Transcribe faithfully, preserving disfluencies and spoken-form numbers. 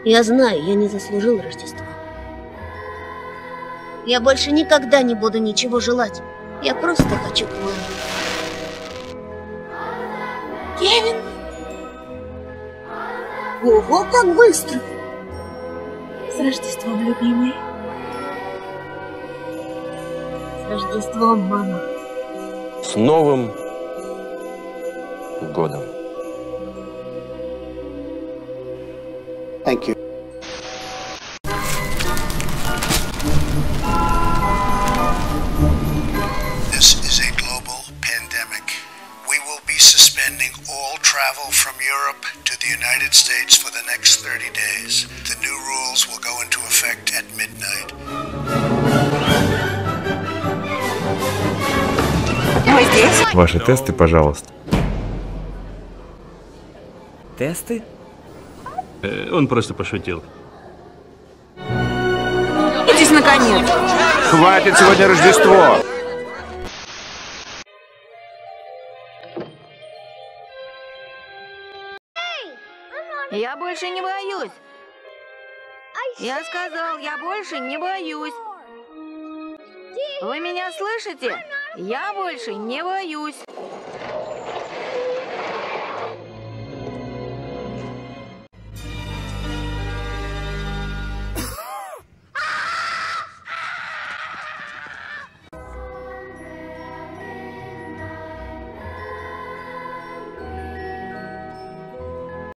Я знаю, я не заслужил Рождества. Я больше никогда не буду ничего желать. Я просто хочу к маме. Кевин! Ого, как быстро! С Рождеством, любимый. С Рождеством, мама. С Новым годом. Thank you. This is a global pandemic. We will be suspending all travel from Europe to the United States for the next thirty days. The new rules will go into effect at midnight. Ваши тесты, пожалуйста. Тесты? Он просто пошутил. Идись, наконец! Хватит, сегодня Рождество! Я больше не боюсь. Я сказал, я больше не боюсь. Вы меня слышите? Я больше не боюсь.